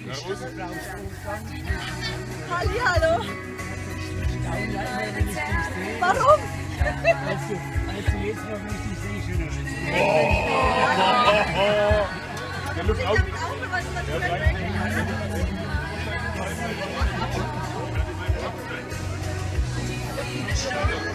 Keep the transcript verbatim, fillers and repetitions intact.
Hallihallo. Warum? Als du, als du jetzt noch richtig Seeschöner bist. Der Luft auch. Ja,